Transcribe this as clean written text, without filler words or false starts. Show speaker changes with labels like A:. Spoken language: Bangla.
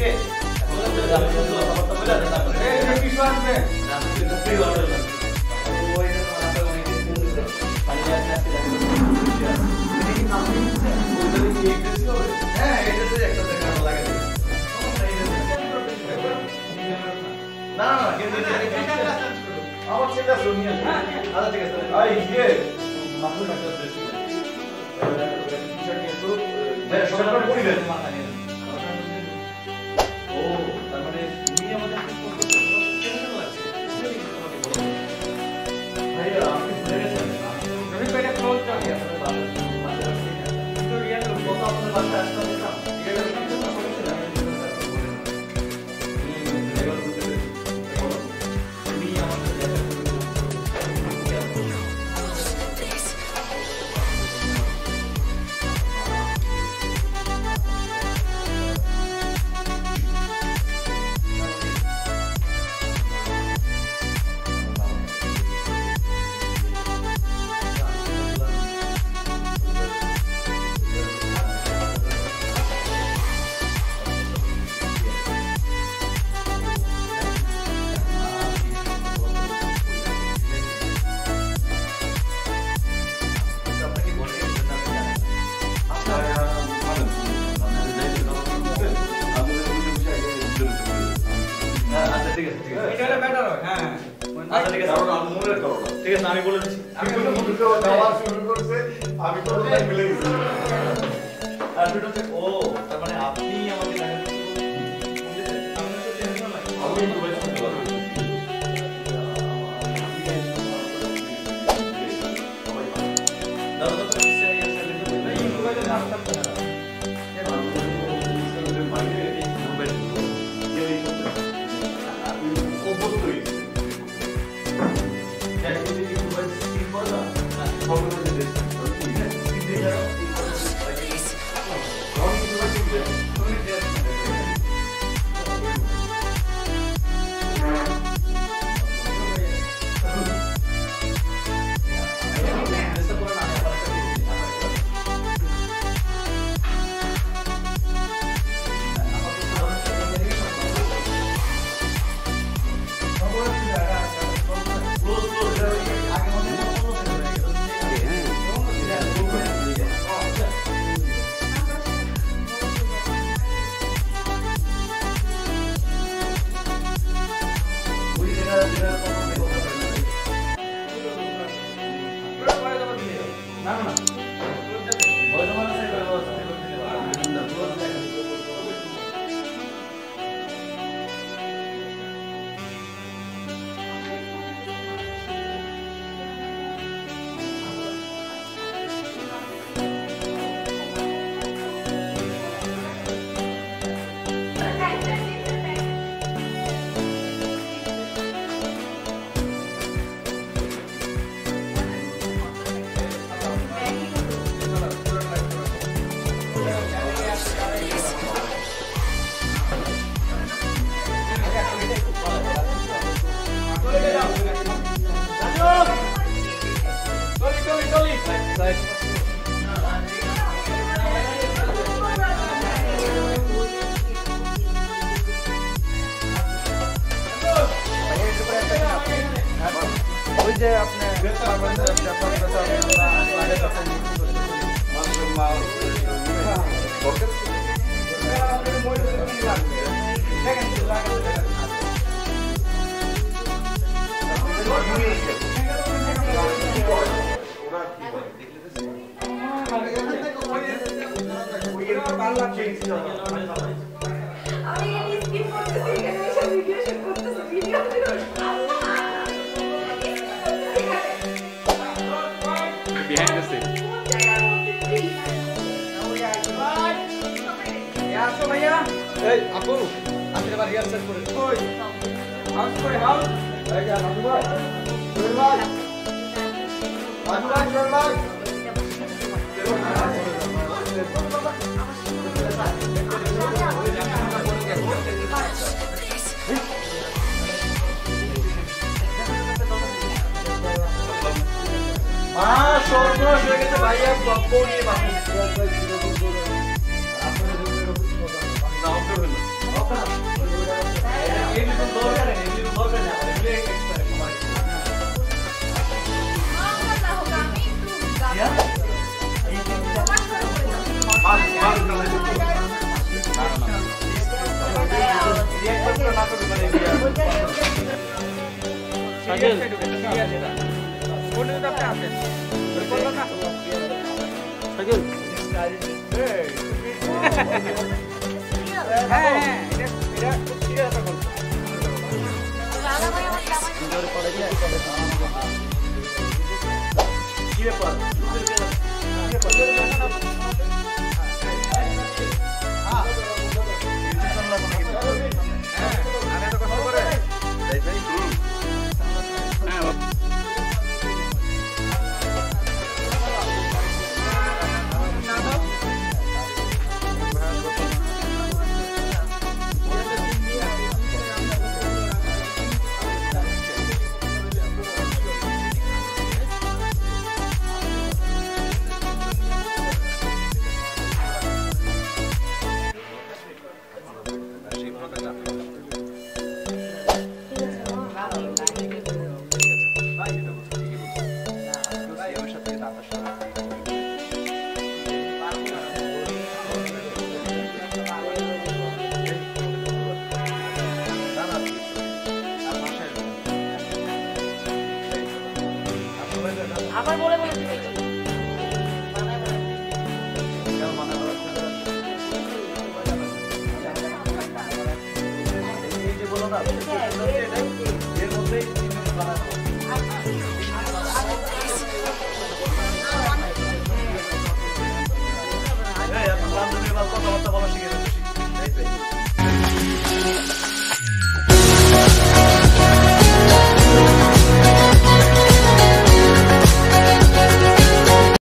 A: ওকে কিছু আসবে হ্যাঁ এটাতে একটা দেখানো লাগে না না কিন্তু আমার সেটা শুনি আচ্ছা ঠিক আছে আই ইয়ে মাথা কাটা বেশি ভাই সকালে পড়ি দেন ও তার মানে তুমি আমাদের কেমন লাগছে ভাই আপনি ভুলে গেছেন আমি তো এটা ক্লোজ করে দিই আপনাদের বাসা তো রিয়াল কত আপনাদের বাসা আসতে দিতাম এটা কিন্তু না বলেছিলাম আমি বলে দিচ্ছি আমি তো যাওয়ার শুরু করছে আমি তো মিলে গেছি আর ভিডিওতে ও তার মানে আপনি আমাকে দেখেন আমি তো টেনশন নাই আমি তো বেশ শুনতে পারবো দাদা তো নিচে এসে লিখে না এই মোবাইলে নামটা না এই বাইরে এই মোবাইল এই ও বলতোই
B: সাইকেল সাইকেল
C: আবার বলে বলে
A: কথাবার্তা বলা শিখে